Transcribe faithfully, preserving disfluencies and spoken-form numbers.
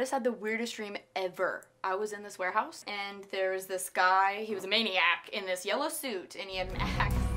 just had the weirdest dream ever. I was in this warehouse and there was this guy, he was a maniac in this yellow suit and he had an axe.